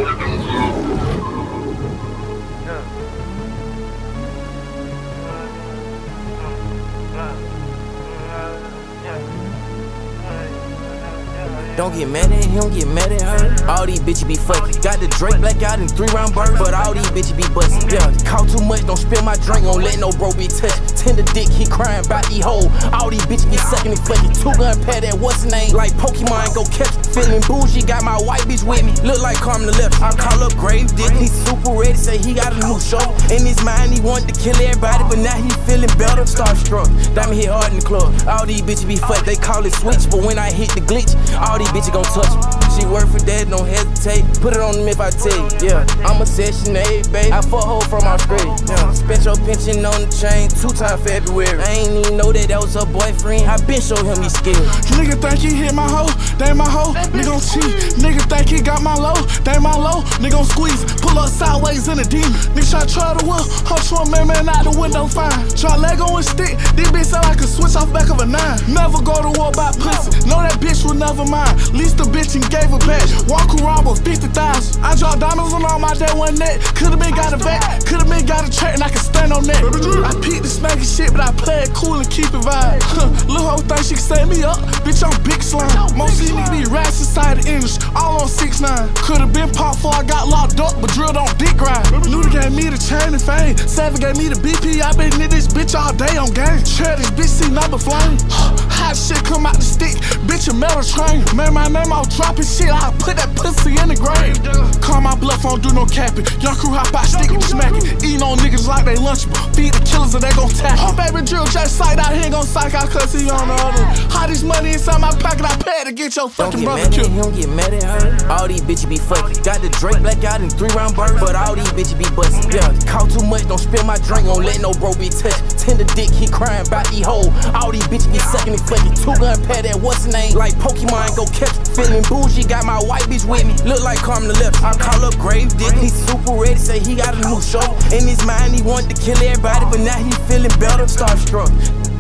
Don't get mad at him, get mad at her. All these bitches be fucking. Got the Drake blackout and 3-round burn, but all these bitches be bustin'. Yeah, caught too much, don't spill my drink, won't let no bro be touched. Tender dick, he crying about these hoes. All these bitches be sucking and fucking. 2-gun pad that what's name? Like Pokemon, go catch it. Feeling bougie, got my white bitch with me. Look like Carmen the left. I call up Grave Dick, he super ready, say he got a new show. In his mind, he wanted to kill everybody, but now he feeling better. Starstruck, diamond hit hard in the club. All these bitches be fucked, they call it switch, but when I hit the glitch, all these bitches gon' touch me. She work for that, don't hesitate. Put it on them if I tell you. Yeah, I'm a Section 8, babe. I fuck hoe from Australia. Yeah, spent your pension on the chain 2 times February. I ain't even know that was her boyfriend. I been show him he scared. Nigga think he hit my hoe, they my hoe. Nigga gon' cheat. Nigga think he got my low, they my low. Nigga gon' squeeze, pull up sideways in a demon. Nigga try to whip, hunch one man out the window fine. Try Lego and stick, this bitch sound like a switch off back of a 9. Never go to war by pussy, know that bitch was never mine. Least the bitch and gave her back. Walk around with 50,000. I draw diamonds on all my day one net. Could've been got a back, could've been got a track, and I can stand on that. I peep the smacking shit, but I play it cool and keep it vibe. Lil' hoe think she can set me up, bitch I'm big slime. Most of these niggas be rats inside the English, all on 6'9". Could've been popped before I got locked up, but drilled on dick ride. Luda gave me the chain and fame, Savage gave me the BP. I been in this bitch all day on game. Share this bitch, see number flame. Hot shit come out the stick, bitch a metal train. Man, my name out dropping shit, I put that pussy in the grave. Call my bluff, don't do no capping. Young crew hop out, stick and smacking. Eating on niggas like they lunchable. Feed the killers and they gon' tap. Oh, baby drill just sight out, he ain't gon' psych out cause he on the other. Hottest money inside my pocket, I pay to get your fucking brother killed. Don't get mad at her. All these bitches be fucking. Got the Drake blackout and 3-round burn, but all these bitches be bustin'. Yeah, caught too much, don't spill my drink, won't let no bro be touched. Tender dick, he crying about these hoes. All these bitches be sucking and fucking. 2-gun pad that what's name? Like Pokemon, go catch it. Feeling bougie, got my white bitch with me. Look like Carmen the left. I call up Grave Dick, he super ready, say he got a new show. In his mind, he wanted to kill everybody, but now he feeling better. Starstruck.